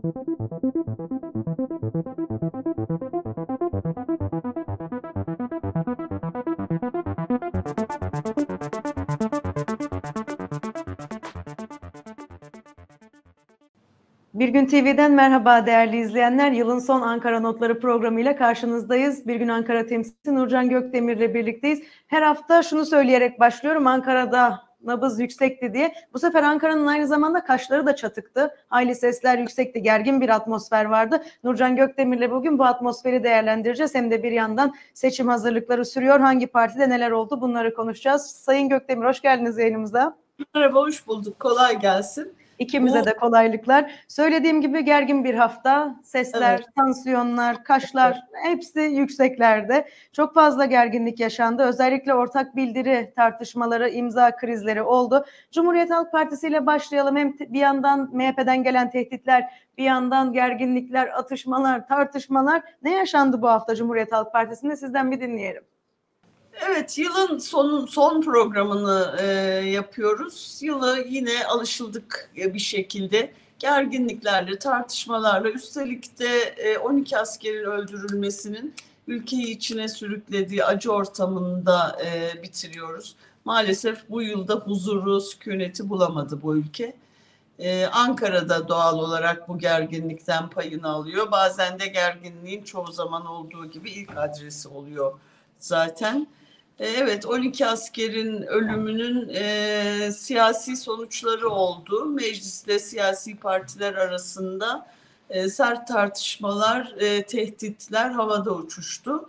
Bir Gün TV'den merhaba değerli izleyenler. Yılın son Ankara Notları programıyla karşınızdayız. Bir Gün Ankara temsilcisi Nurcan Gökdemir'le birlikteyiz. Her hafta şunu söyleyerek başlıyorum. Ankara'da nabız yüksekti diye. Bu sefer Ankara'nın aynı zamanda kaşları da çatıktı. Hayli sesler yüksekti. Gergin bir atmosfer vardı. Nurcan Gökdemir'le bugün bu atmosferi değerlendireceğiz. Hem de bir yandan seçim hazırlıkları sürüyor. Hangi partide neler oldu bunları konuşacağız. Sayın Gökdemir hoş geldiniz yayınımıza. Merhaba, hoş bulduk. Kolay gelsin. İkimize de kolaylıklar. Söylediğim gibi gergin bir hafta. Sesler, evet, tansiyonlar, kaşlar hepsi yükseklerde. Çok fazla gerginlik yaşandı. Özellikle ortak bildiri tartışmaları, imza krizleri oldu. Cumhuriyet Halk Partisi ile başlayalım. Hem bir yandan MHP'den gelen tehditler, bir yandan gerginlikler, atışmalar, tartışmalar. Ne yaşandı bu hafta Cumhuriyet Halk Partisi'nde? Sizden bir dinleyelim. Evet, yılın son programını yapıyoruz. Yılı yine alışıldık bir şekilde gerginliklerle, tartışmalarla, üstelik de 12 askerin öldürülmesinin ülkeyi içine sürüklediği acı ortamında bitiriyoruz. Maalesef bu yılda huzuru, sükuneti bulamadı bu ülke. Ankara'da doğal olarak bu gerginlikten payını alıyor. Bazen de gerginliğin çoğu zaman olduğu gibi ilk adresi oluyor zaten. Evet, 12 askerin ölümünün siyasi sonuçları oldu. Mecliste siyasi partiler arasında sert tartışmalar, tehditler havada uçuştu.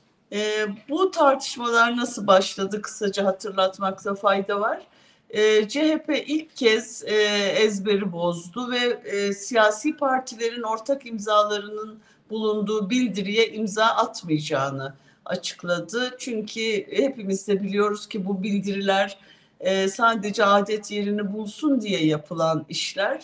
Bu tartışmalar nasıl başladı kısaca hatırlatmakta fayda var. CHP ilk kez ezberi bozdu ve siyasi partilerin ortak imzalarının bulunduğu bildiriye imza atmayacağını açıkladı. Çünkü hepimiz de biliyoruz ki bu bildiriler sadece adet yerini bulsun diye yapılan işler.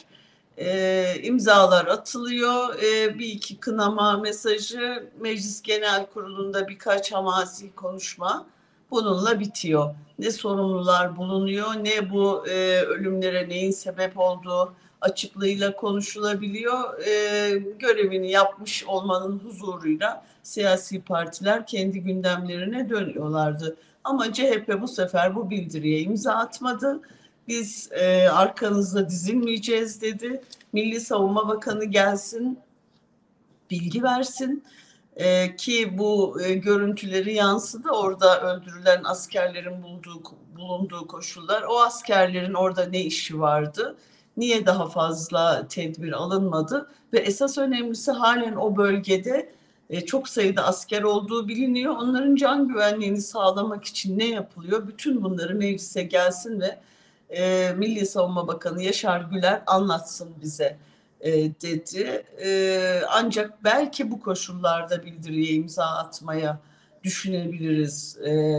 İmzalar atılıyor, bir iki kınama mesajı, Meclis Genel Kurulu'nda birkaç hamazi konuşma bununla bitiyor. Ne sorumlular bulunuyor, ne bu ölümlere neyin sebep olduğu açıklığıyla konuşulabiliyor. Görevini yapmış olmanın huzuruyla siyasi partiler kendi gündemlerine dönüyorlardı. Ama CHP bu sefer bu bildiriye imza atmadı. Biz arkanızda dizilmeyeceğiz dedi. Milli Savunma Bakanı gelsin, bilgi versin. Ki bu görüntüleri yansıdı. Orada öldürülen askerlerin bulunduğu koşullar, o askerlerin orada ne işi vardı? Niye daha fazla tedbir alınmadı? Ve esas önemlisi halen o bölgede çok sayıda asker olduğu biliniyor. Onların can güvenliğini sağlamak için ne yapılıyor? Bütün bunları meclise gelsin ve Milli Savunma Bakanı Yaşar Güler anlatsın bize dedi. Ancak belki bu koşullarda bildiriye imza atmaya düşünebiliriz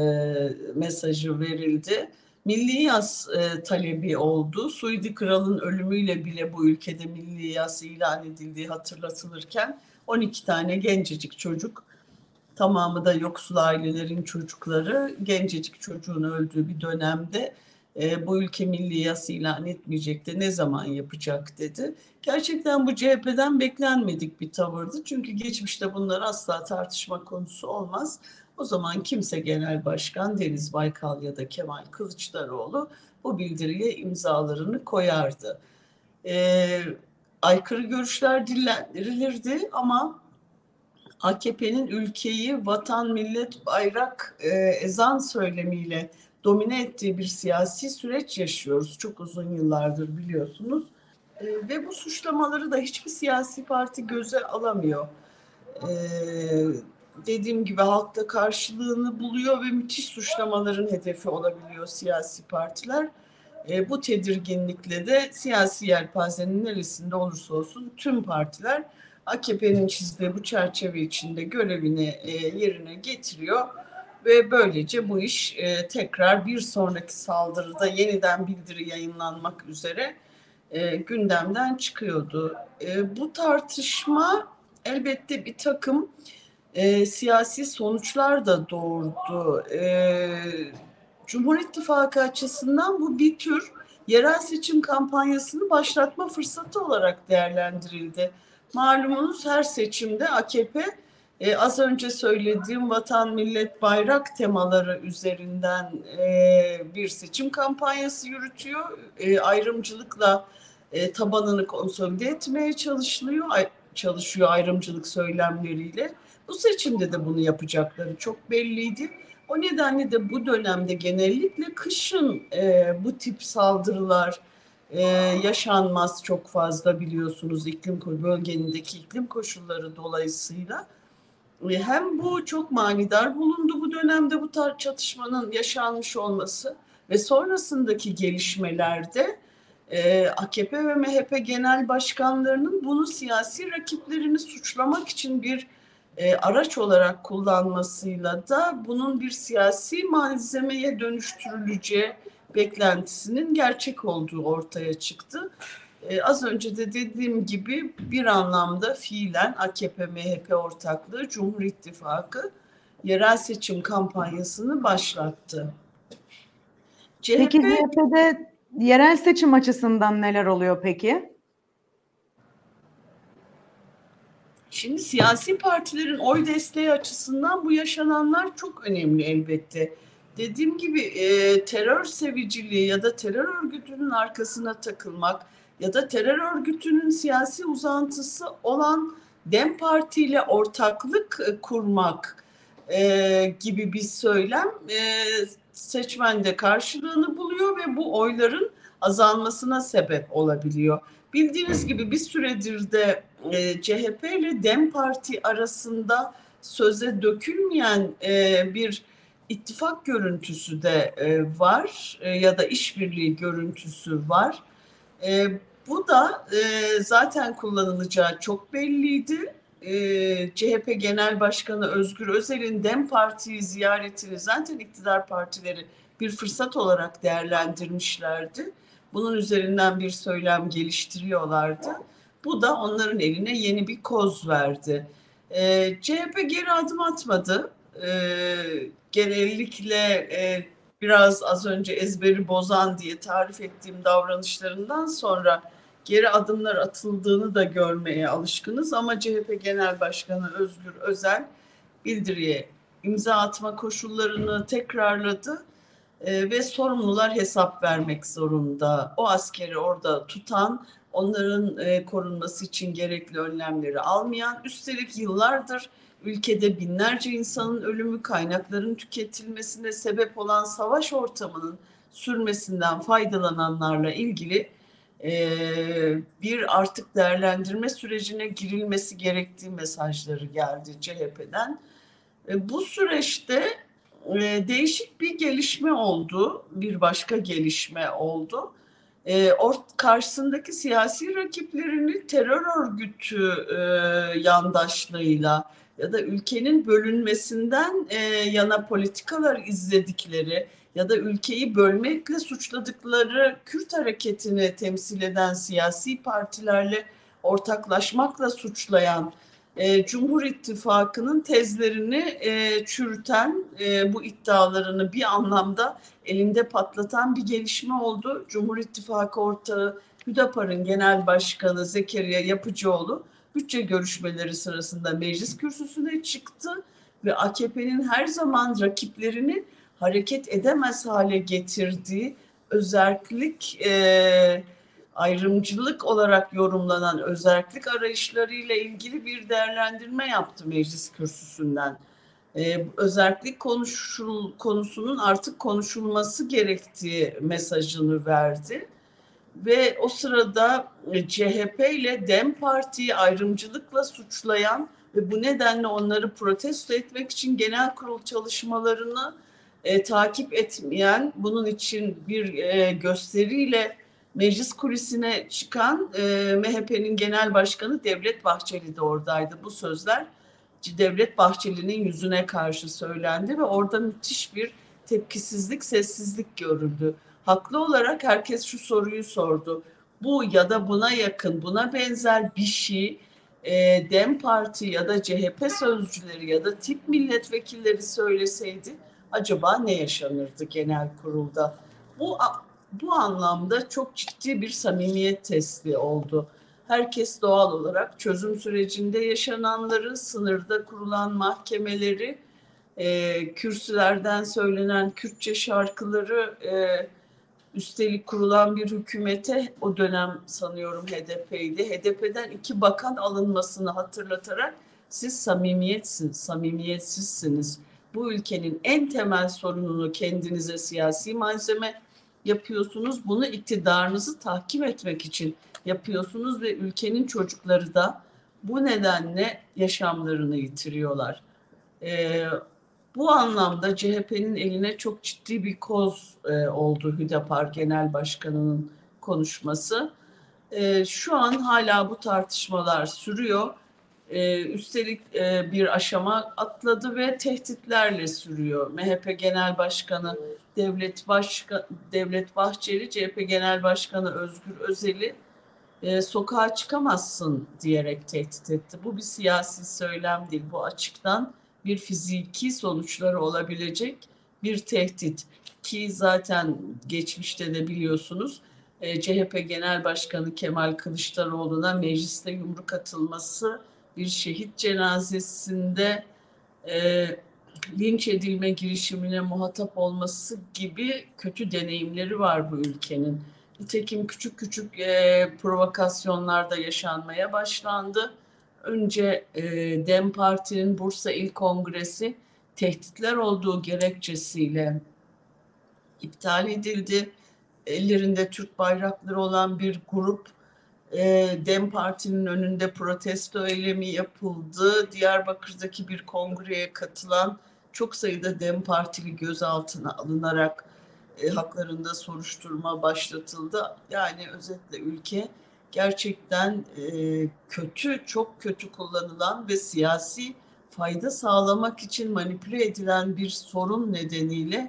mesajı verildi. Milli yas talebi oldu. Suudi Kral'ın ölümüyle bile bu ülkede milli yas ilan edildiği hatırlatılırken 12 tane gencecik çocuk, tamamı da yoksul ailelerin çocukları, gencecik çocuğun öldüğü bir dönemde bu ülke milli yas ilan etmeyecek de ne zaman yapacak dedi. Gerçekten bu CHP'den beklenmedik bir tavırdı. Çünkü geçmişte bunlar asla tartışma konusu olmaz. O zaman kimse Genel Başkan Deniz Baykal ya da Kemal Kılıçdaroğlu bu bildiriye imzalarını koyardı. Aykırı görüşler dillendirilirdi ama AKP'nin ülkeyi vatan, millet, bayrak, ezan söylemiyle domine ettiği bir siyasi süreç yaşıyoruz. Çok uzun yıllardır biliyorsunuz. Ve bu suçlamaları da hiçbir siyasi parti göze alamıyor. Dediğim gibi halkta karşılığını buluyor ve müthiş suçlamaların hedefi olabiliyor siyasi partiler. Bu tedirginlikle de siyasi yelpazenin neresinde olursa olsun tüm partiler AKP'nin çizdiği bu çerçeve içinde görevini yerine getiriyor ve böylece bu iş tekrar bir sonraki saldırıda yeniden bildiri yayınlanmak üzere gündemden çıkıyordu. Bu tartışma elbette bir takım siyasi sonuçlar da doğurdu. Cumhur İttifakı açısından bu bir tür yerel seçim kampanyasını başlatma fırsatı olarak değerlendirildi. Malumunuz her seçimde AKP az önce söylediğim vatan, millet, bayrak temaları üzerinden bir seçim kampanyası yürütüyor. Ayrımcılıkla tabanını konsolide etmeye çalışıyor ayrımcılık söylemleriyle. Bu seçimde de bunu yapacakları çok belliydi. O nedenle de bu dönemde genellikle kışın bu tip saldırılar yaşanmaz çok fazla, biliyorsunuz bölgendeki iklim koşulları dolayısıyla. Hem bu çok manidar bulundu bu dönemde bu tarz çatışmanın yaşanmış olması ve sonrasındaki gelişmelerde AKP ve MHP genel başkanlarının bunu siyasi rakiplerini suçlamak için bir araç olarak kullanmasıyla da bunun bir siyasi malzemeye dönüştürüleceği beklentisinin gerçek olduğu ortaya çıktı. Az önce de dediğim gibi bir anlamda fiilen AKP-MHP ortaklığı Cumhur İttifakı yerel seçim kampanyasını başlattı. Peki CHP'de yerel seçim açısından neler oluyor peki? Şimdi siyasi partilerin oy desteği açısından bu yaşananlar çok önemli elbette. Dediğim gibi terör seviciliği ya da terör örgütünün arkasına takılmak ya da terör örgütünün siyasi uzantısı olan DEM Parti ile ortaklık kurmak gibi bir söylem seçmende karşılığını buluyor ve bu oyların azalmasına sebep olabiliyor. Bildiğiniz gibi bir süredir de CHP ile DEM Parti arasında söze dökülmeyen bir ittifak görüntüsü de var ya da işbirliği görüntüsü var. Bu da zaten kullanılacağı çok belliydi. CHP Genel Başkanı Özgür Özel'in DEM Parti'yi ziyaretini zaten iktidar partileri bir fırsat olarak değerlendirmişlerdi. Bunun üzerinden bir söylem geliştiriyorlardı. Bu da onların eline yeni bir koz verdi. CHP geri adım atmadı. Genellikle biraz az önce ezberi bozan diye tarif ettiğim davranışlarından sonra geri adımlar atıldığını da görmeye alışkınız. Ama CHP Genel Başkanı Özgür Özel bildiriye imza atma koşullarını tekrarladı. Ve sorumlular hesap vermek zorunda. O askeri orada tutan, onların korunması için gerekli önlemleri almayan, üstelik yıllardır ülkede binlerce insanın ölümü, kaynakların tüketilmesine sebep olan savaş ortamının sürmesinden faydalananlarla ilgili bir artık değerlendirme sürecine girilmesi gerektiği mesajları geldi CHP'den. Bu süreçte değişik bir gelişme oldu, bir başka gelişme oldu. Karşısındaki siyasi rakiplerini terör örgütü yandaşlığıyla ya da ülkenin bölünmesinden yana politikalar izledikleri ya da ülkeyi bölmekle suçladıkları Kürt hareketini temsil eden siyasi partilerle ortaklaşmakla suçlayan Cumhur İttifakı'nın tezlerini çürüten, bu iddialarını bir anlamda elinde patlatan bir gelişme oldu. Cumhur İttifakı ortağı Hüdapar'ın Genel Başkanı Zekeriya Yapıcıoğlu bütçe görüşmeleri sırasında meclis kürsüsüne çıktı ve AKP'nin her zaman rakiplerini hareket edemez hale getirdiği özerklik, ayrımcılık olarak yorumlanan özerklik arayışlarıyla ilgili bir değerlendirme yaptı meclis kürsüsünden. Özerklik konusunun artık konuşulması gerektiği mesajını verdi. Ve o sırada CHP ile DEM Parti'yi ayrımcılıkla suçlayan ve bu nedenle onları protesto etmek için genel kurul çalışmalarını takip etmeyen, bunun için bir gösteriyle meclis kulisine çıkan MHP'nin genel başkanı Devlet Bahçeli de oradaydı. Bu sözler Devlet Bahçeli'nin yüzüne karşı söylendi ve orada müthiş bir tepkisizlik, sessizlik görüldü. Haklı olarak herkes şu soruyu sordu. Bu ya da buna yakın, buna benzer bir şey DEM Parti ya da CHP sözcüleri ya da tip milletvekilleri söyleseydi acaba ne yaşanırdı genel kurulda? Bu bu anlamda çok ciddi bir samimiyet testi oldu. Herkes doğal olarak çözüm sürecinde yaşananları, sınırda kurulan mahkemeleri, kürsülerden söylenen Kürtçe şarkıları, üstelik kurulan bir hükümete, o dönem sanıyorum HDP'ydi. HDP'den 2 bakan alınmasını hatırlatarak siz samimiyetsizsiniz. Bu ülkenin en temel sorununu kendinize siyasi malzeme yapıyorsunuz. Bunu iktidarınızı tahkim etmek için yapıyorsunuz ve ülkenin çocukları da bu nedenle yaşamlarını yitiriyorlar. Bu anlamda CHP'nin eline çok ciddi bir koz oldu Hüdapar Genel Başkanı'nın konuşması. Şu an hala bu tartışmalar sürüyor. Üstelik bir aşama atladı ve tehditlerle sürüyor. MHP Genel Başkanı Devlet Bahçeli, CHP Genel Başkanı Özgür Özel'i sokağa çıkamazsın diyerek tehdit etti. Bu bir siyasi söylem değil. Bu açıktan bir fiziki sonuçları olabilecek bir tehdit. Ki zaten geçmişte de biliyorsunuz CHP Genel Başkanı Kemal Kılıçdaroğlu'na mecliste yumruk atılması, bir şehit cenazesinde linç edilme girişimine muhatap olması gibi kötü deneyimleri var bu ülkenin. Nitekim küçük küçük provokasyonlar da yaşanmaya başlandı. Önce DEM Parti'nin Bursa İl Kongresi tehditler olduğu gerekçesiyle iptal edildi. Ellerinde Türk bayrakları olan bir grup DEM Parti'nin önünde protesto eylemi yapıldı. Diyarbakır'daki bir kongreye katılan çok sayıda DEM Partili gözaltına alınarak haklarında soruşturma başlatıldı. Yani özetle ülke gerçekten kötü, çok kötü kullanılan ve siyasi fayda sağlamak için manipüle edilen bir sorun nedeniyle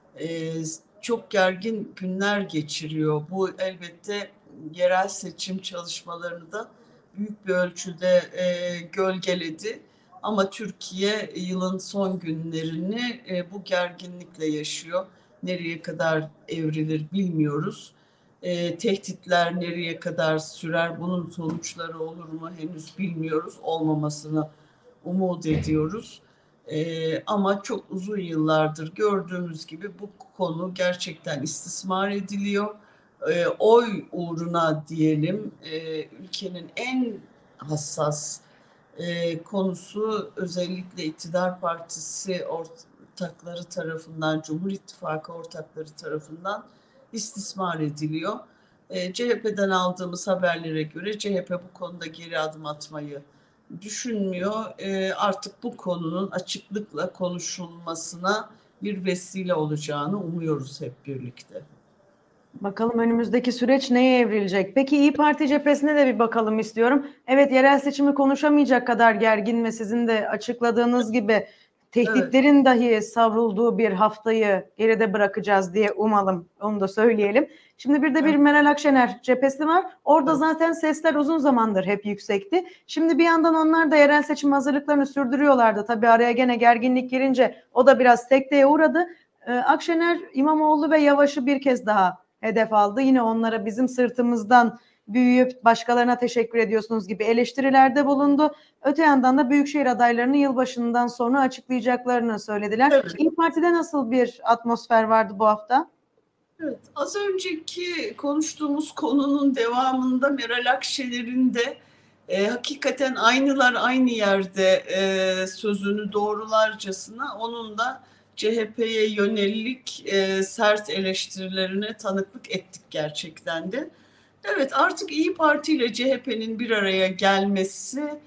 çok gergin günler geçiriyor. Bu elbette yerel seçim çalışmalarını da büyük bir ölçüde gölgeledi. Ama Türkiye yılın son günlerini bu gerginlikle yaşıyor. Nereye kadar evrilir bilmiyoruz. Tehditler nereye kadar sürer, bunun sonuçları olur mu henüz bilmiyoruz. Olmamasını umut ediyoruz. Ama çok uzun yıllardır gördüğümüz gibi bu konu gerçekten istismar ediliyor. Oy uğruna diyelim ülkenin en hassas konusu özellikle iktidar partisi ortakları tarafından, Cumhur İttifakı ortakları tarafından istismar ediliyor. CHP'den aldığımız haberlere göre CHP bu konuda geri adım atmayı düşünmüyor. Artık bu konunun açıklıkla konuşulmasına bir vesile olacağını umuyoruz hep birlikte. Bakalım önümüzdeki süreç neye evrilecek? Peki İYİ Parti cephesine de bir bakalım istiyorum. Evet, yerel seçimi konuşamayacak kadar gergin ve sizin de açıkladığınız gibi tehditlerin dahi savrulduğu bir haftayı geride bırakacağız diye umalım. Onu da söyleyelim. Şimdi bir de bir Meral Akşener cephesi var. Orada zaten sesler uzun zamandır hep yüksekti. Şimdi bir yandan onlar da yerel seçim hazırlıklarını sürdürüyorlardı. Tabii araya gene gerginlik girince o da biraz sekteye uğradı. Akşener, İmamoğlu ve Yavaş'ı bir kez daha hedef aldı. Yine onlara bizim sırtımızdan büyüyüp başkalarına teşekkür ediyorsunuz gibi eleştirilerde bulundu. Öte yandan da büyükşehir adaylarını yılbaşından sonra açıklayacaklarını söylediler. Evet. İYİ Parti'de nasıl bir atmosfer vardı bu hafta? Evet, az önceki konuştuğumuz konunun devamında Meral Akşener'in de hakikaten aynılar aynı yerde sözünü doğrularcasına onun da CHP'ye yönelik sert eleştirilerine tanıklık ettik gerçekten de. Evet, artık İYİ Parti ile CHP'nin bir araya gelmesi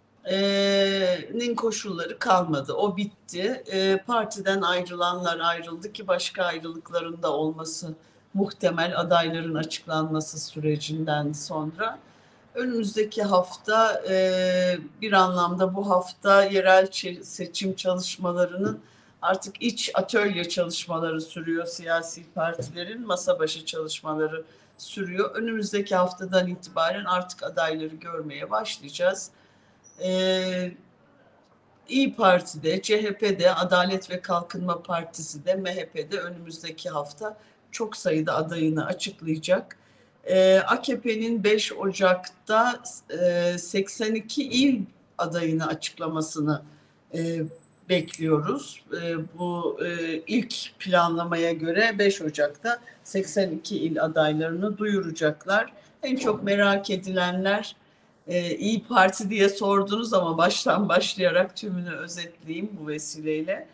nin koşulları kalmadı. O bitti. Partiden ayrılanlar ayrıldı ki başka ayrılıkların da olması muhtemel adayların açıklanması sürecinden sonra. Önümüzdeki hafta bir anlamda bu hafta yerel seçim çalışmalarının artık iç atölye çalışmaları sürüyor, siyasi partilerin masa başı çalışmaları sürüyor. Önümüzdeki haftadan itibaren artık adayları görmeye başlayacağız. İYİ Parti'de, CHP'de, Adalet ve Kalkınma Partisi de, MHP'de önümüzdeki hafta çok sayıda adayını açıklayacak. AKP'nin 5 Ocak'ta 82 il adayını açıklamasını bekliyoruz. Bu ilk planlamaya göre 5 Ocak'ta 82 il adaylarını duyuracaklar. En çok merak edilenler İyi Parti diye sordunuz ama baştan başlayarak tümünü özetleyeyim bu vesileyle.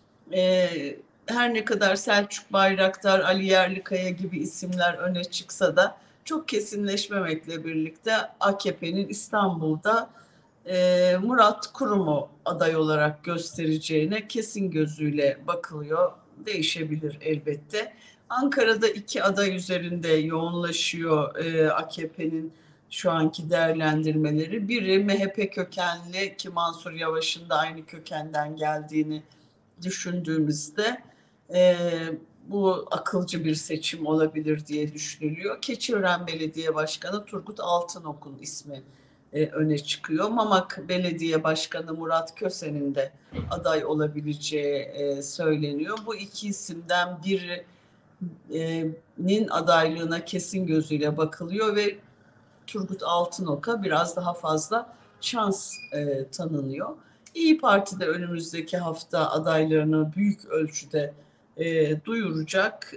Her ne kadar Selçuk Bayraktar, Ali Yerlikaya gibi isimler öne çıksa da çok kesinleşmemekle birlikte AKP'nin İstanbul'da Murat Kurum'u aday olarak göstereceğine kesin gözüyle bakılıyor. Değişebilir elbette. Ankara'da 2 aday üzerinde yoğunlaşıyor AKP'nin şu anki değerlendirmeleri. Biri MHP kökenli, ki Mansur Yavaş'ın da aynı kökenden geldiğini düşündüğümüzde bu akılcı bir seçim olabilir diye düşünülüyor. Keçiören Belediye Başkanı Turgut Altınok'un ismi öne çıkıyor. Mamak Belediye Başkanı Murat Köse'nin de aday olabileceği söyleniyor. Bu iki isimden birinin adaylığına kesin gözüyle bakılıyor ve Turgut Altınok'a biraz daha fazla şans tanınıyor. İyi Parti de önümüzdeki hafta adaylarını büyük ölçüde duyuracak.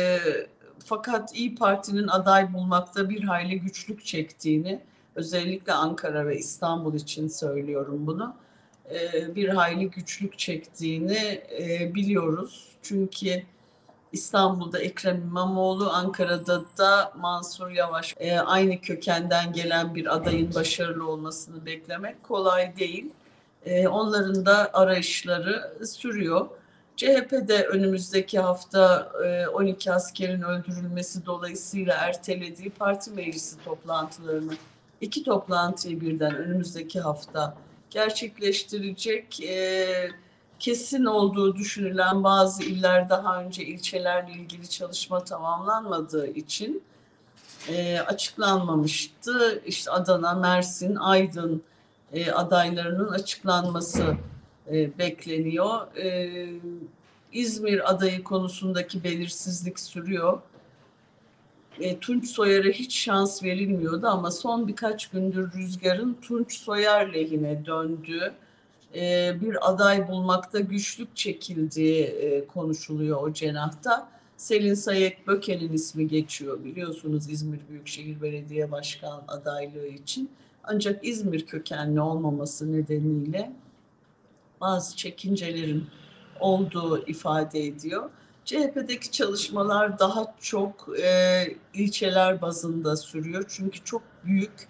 Fakat İyi Parti'nin aday bulmakta bir hayli güçlük çektiğini, özellikle Ankara ve İstanbul için söylüyorum bunu, bir hayli güçlük çektiğini biliyoruz. Çünkü İstanbul'da Ekrem İmamoğlu, Ankara'da da Mansur Yavaş, aynı kökenden gelen bir adayın başarılı olmasını beklemek kolay değil. Onların da arayışları sürüyor. CHP'de önümüzdeki hafta 12 askerin öldürülmesi dolayısıyla ertelediği parti meclisi toplantılarını, 2 toplantıyı birden önümüzdeki hafta gerçekleştirecek. Kesin olduğu düşünülen bazı iller daha önce ilçelerle ilgili çalışma tamamlanmadığı için açıklanmamıştı. İşte Adana, Mersin, Aydın adaylarının açıklanması bekleniyor. İzmir adayı konusundaki belirsizlik sürüyor. Tunç Soyer'e hiç şans verilmiyordu ama son birkaç gündür rüzgarın Tunç Soyer lehine döndüğü, bir aday bulmakta güçlük çekildiği konuşuluyor o cenahta. Selin Sayek Böke'nin ismi geçiyor biliyorsunuz İzmir Büyükşehir Belediye Başkan adaylığı için. Ancak İzmir kökenli olmaması nedeniyle bazı çekincelerin olduğu ifade ediyor. CHP'deki çalışmalar daha çok ilçeler bazında sürüyor. Çünkü çok büyük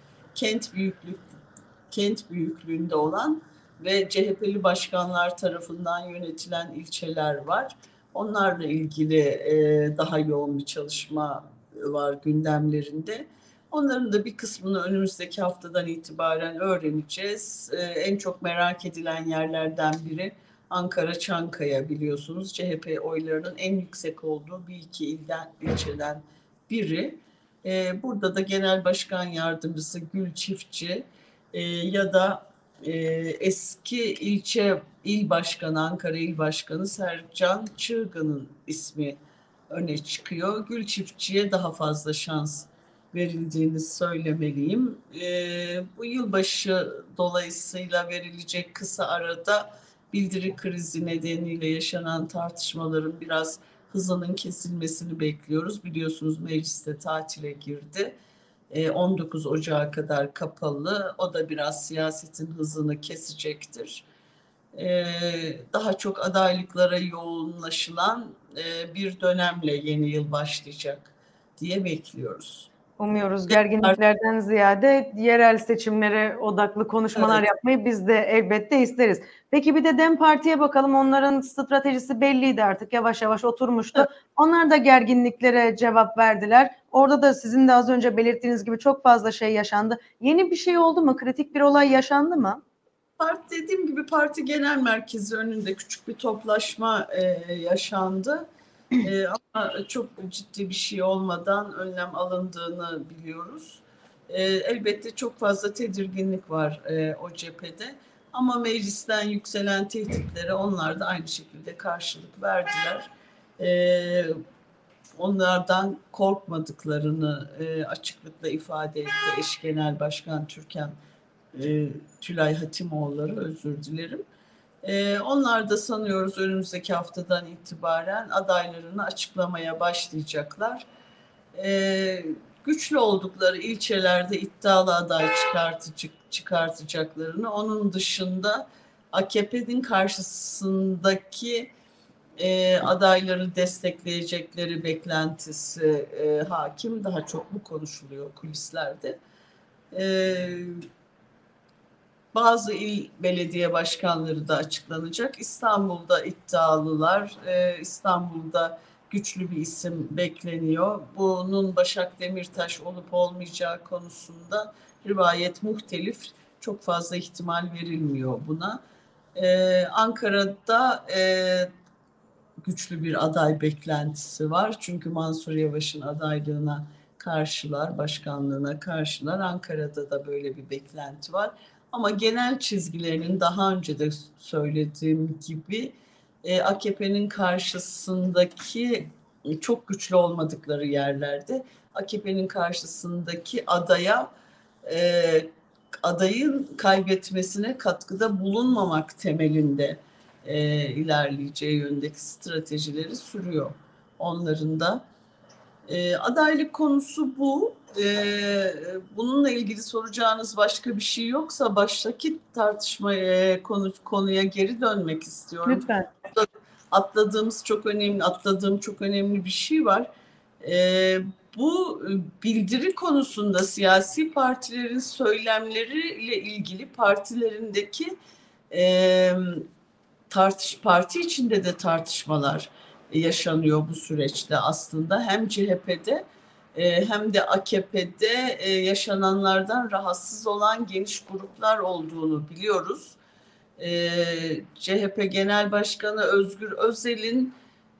kent büyüklüğünde olan ve CHP'li başkanlar tarafından yönetilen ilçeler var. Onlarla ilgili daha yoğun bir çalışma var gündemlerinde. Onların da bir kısmını önümüzdeki haftadan itibaren öğreneceğiz. En çok merak edilen yerlerden biri Ankara Çankaya, biliyorsunuz. CHP oylarının en yüksek olduğu bir iki ilçeden biri. Burada da Genel Başkan Yardımcısı Gül Çiftçi ya da eski il başkanı, Ankara İl Başkanı Sercan Çırgın'ın ismi öne çıkıyor. Gül Çiftçi'ye daha fazla şans verildiğini söylemeliyim. Bu yılbaşı dolayısıyla verilecek kısa arada bildiri krizi nedeniyle yaşanan tartışmaların biraz hızının kesilmesini bekliyoruz. Biliyorsunuz mecliste tatile girdi. 19 Ocağı kadar kapalı. O da biraz siyasetin hızını kesecektir. Daha çok adaylıklara yoğunlaşılan bir dönemle yeni yıl başlayacak diye bekliyoruz. Umuyoruz gerginliklerden ziyade yerel seçimlere odaklı konuşmalar yapmayı biz de elbette isteriz. Peki bir de DEM Parti'ye bakalım. Onların stratejisi belliydi artık. Yavaş yavaş oturmuştu. Evet. Onlar da gerginliklere cevap verdiler. Orada da sizin de az önce belirttiğiniz gibi çok fazla şey yaşandı. Yeni bir şey oldu mu? Kritik bir olay yaşandı mı? Dediğim gibi parti genel merkezi önünde küçük bir toplaşma yaşandı. Ama çok ciddi bir şey olmadan önlem alındığını biliyoruz. Elbette çok fazla tedirginlik var o cephede. Ama meclisten yükselen tehditlere onlar da aynı şekilde karşılık verdiler. onlardan korkmadıklarını açıklıkla ifade etti eş genel başkan Tülay Hatimoğulları, özür dilerim. Onlar da sanıyoruz önümüzdeki haftadan itibaren adaylarını açıklamaya başlayacaklar. Güçlü oldukları ilçelerde iddialı aday çıkartacaklarını, onun dışında AKP'nin karşısındaki adayları destekleyecekleri beklentisi hakim. Daha çok bu konuşuluyor kulislerde. Bazı il belediye başkanları da açıklanacak. İstanbul'da iddialılar, İstanbul'da güçlü bir isim bekleniyor. Bunun Başak Demirtaş olup olmayacağı konusunda rivayet muhtelif. Çok fazla ihtimal verilmiyor buna. Ankara'da güçlü bir aday beklentisi var. Çünkü Mansur Yavaş'ın adaylığına karşılar, başkanlığına karşılar. Ankara'da da böyle bir beklenti var. Ama genel çizgilerinin daha önce de söylediğim gibi AKP'nin karşısındaki çok güçlü olmadıkları yerlerde AKP'nin karşısındaki adayın kaybetmesine katkıda bulunmamak temelinde ilerleyeceği yöndeki stratejileri sürüyor onların da. Adaylık konusu bu. Bununla ilgili soracağınız başka bir şey yoksa baştaki konuya geri dönmek istiyorum. Lütfen. Atladığım çok önemli bir şey var. Bu bildiri konusunda siyasi partilerin söylemleriyle ilgili partilerindeki parti içinde de tartışmalar yaşanıyor bu süreçte aslında. Hem CHP'de hem de AKP'de yaşananlardan rahatsız olan geniş gruplar olduğunu biliyoruz. CHP Genel Başkanı Özgür Özel'in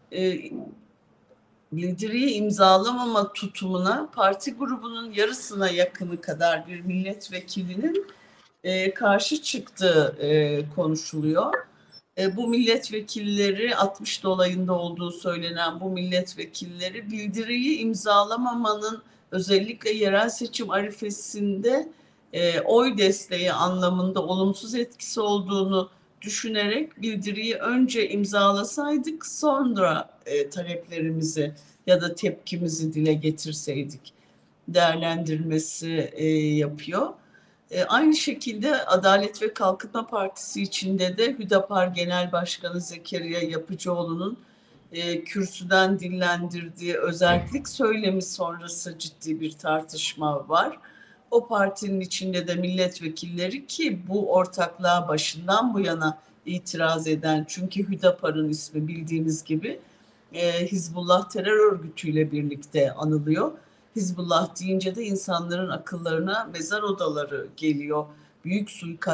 bildiriyi imzalamama tutumuna parti grubunun yarısına yakını kadar bir milletvekilinin karşı çıktığı konuşuluyor. Bu milletvekilleri 60 dolayında olduğu söylenen bu milletvekilleri bildiriyi imzalamamanın özellikle yerel seçim arifesinde oy desteği anlamında olumsuz etkisi olduğunu düşünerek bildiriyi önce imzalasaydık sonra taleplerimizi ya da tepkimizi dile getirseydik değerlendirmesi yapıyor. Aynı şekilde Adalet ve Kalkınma Partisi içinde de Hüdapar Genel Başkanı Zekeriya Yapıcıoğlu'nun kürsüden dillendirdiği özellik söylemi sonrası ciddi bir tartışma var. O partinin içinde de milletvekilleri ki bu ortaklığa başından bu yana itiraz eden, çünkü Hüdapar'ın ismi bildiğiniz gibi Hizbullah terör örgütüyle birlikte anılıyor. Hizbullah deyince de insanların akıllarına mezar odaları geliyor. Büyük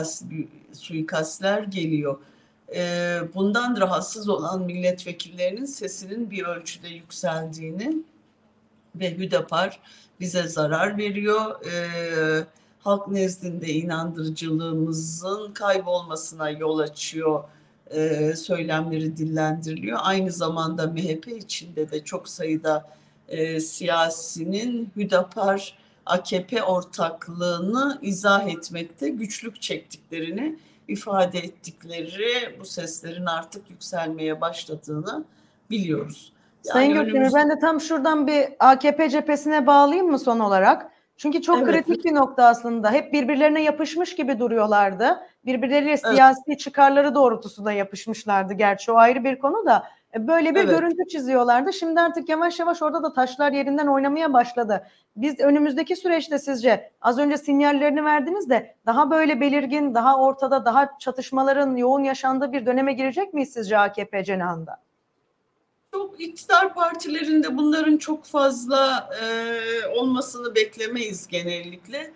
suikastler geliyor. Bundan rahatsız olan milletvekillerinin sesinin bir ölçüde yükseldiğini ve Hüdapar bize zarar veriyor. Halk nezdinde inandırıcılığımızın kaybolmasına yol açıyor söylemleri dillendiriliyor. Aynı zamanda MHP içinde de çok sayıda siyasinin Hüdapar AKP ortaklığını izah etmekte güçlük çektiklerini ifade ettikleri bu seslerin artık yükselmeye başladığını biliyoruz. Sayın Gökdemir, ben de tam şuradan bir AKP cephesine bağlayayım mı son olarak? Çünkü çok kritik bir nokta aslında. Hep birbirlerine yapışmış gibi duruyorlardı. Birbirleriyle siyasi çıkarları doğrultusunda yapışmışlardı. Gerçi o ayrı bir konu da. Böyle bir görüntü çiziyorlardı. Şimdi artık yavaş yavaş orada da taşlar yerinden oynamaya başladı. Biz önümüzdeki süreçte sizce az önce sinyallerini verdiniz de daha böyle belirgin, daha ortada, daha çatışmaların yoğun yaşandığı bir döneme girecek miyiz sizce AKP cenahında? Çok iktidar partilerinde bunların çok fazla olmasını beklemeyiz genellikle.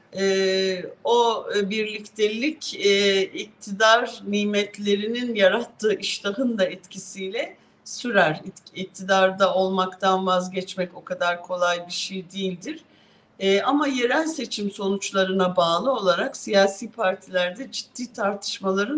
O birliktelik iktidar nimetlerinin yarattığı iştahın da etkisiyle sürer. İktidarda olmaktan vazgeçmek o kadar kolay bir şey değildir. Ama yerel seçim sonuçlarına bağlı olarak siyasi partilerde ciddi tartışmaların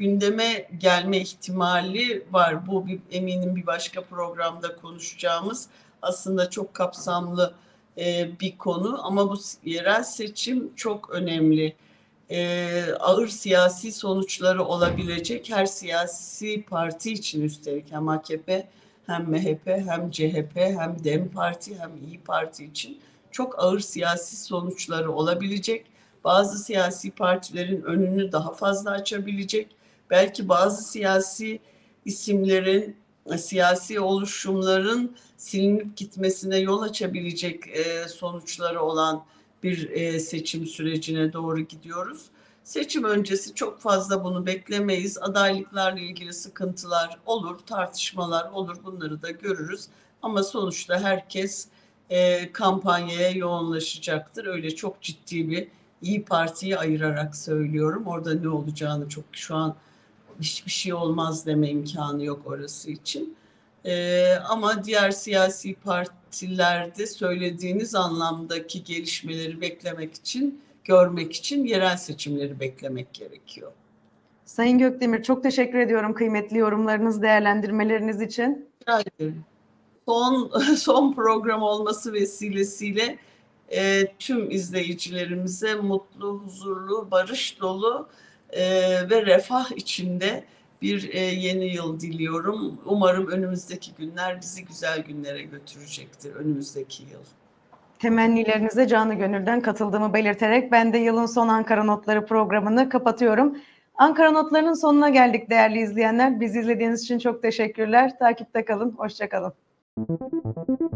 gündeme gelme ihtimali var. Bu eminim bir başka programda konuşacağımız aslında çok kapsamlı bir konu ama bu yerel seçim çok önemli. Ağır siyasi sonuçları olabilecek, her siyasi parti için üstelik, hem AKP hem MHP hem CHP hem DEM Parti hem İYİ Parti için çok ağır siyasi sonuçları olabilecek. Bazı siyasi partilerin önünü daha fazla açabilecek. Belki bazı siyasi isimlerin, siyasi oluşumların silinip gitmesine yol açabilecek sonuçları olan bir seçim sürecine doğru gidiyoruz. Seçim öncesi çok fazla bunu beklemeyiz. Adaylıklarla ilgili sıkıntılar olur, tartışmalar olur, bunları da görürüz. Ama sonuçta herkes kampanyaya yoğunlaşacaktır. Öyle çok ciddi bir İYİ Parti'yi ayırarak söylüyorum. Orada ne olacağını çok şu an hiçbir şey olmaz deme imkanı yok orası için. Ama diğer siyasi partilerde söylediğiniz anlamdaki gelişmeleri beklemek için, görmek için yerel seçimleri beklemek gerekiyor. Sayın Gökdemir, çok teşekkür ediyorum kıymetli yorumlarınız, değerlendirmeleriniz için. Rica ederim. Son program olması vesilesiyle tüm izleyicilerimize mutlu, huzurlu, barış dolu ve refah içinde bir yeni yıl diliyorum. Umarım önümüzdeki günler bizi güzel günlere götürecektir, önümüzdeki yıl. Temennilerinize canı gönülden katıldığımı belirterek ben de yılın son Ankara Notları programını kapatıyorum. Ankara Notları'nın sonuna geldik değerli izleyenler. Bizi izlediğiniz için çok teşekkürler. Takipte kalın, hoşça kalın.